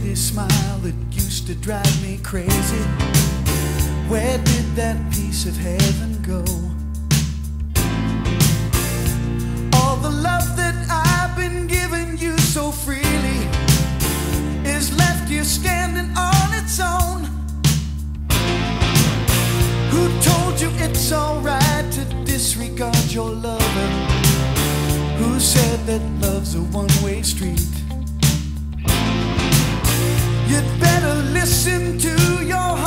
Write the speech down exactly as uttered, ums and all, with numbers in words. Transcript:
pretty smile that used to drive me crazy? Where did that piece of heaven go? All the love that I've been giving you so freely is left here standing on its own. Who told you it's alright to disregard your lover? Who said that love's a one-way street? You'd better listen to your heart.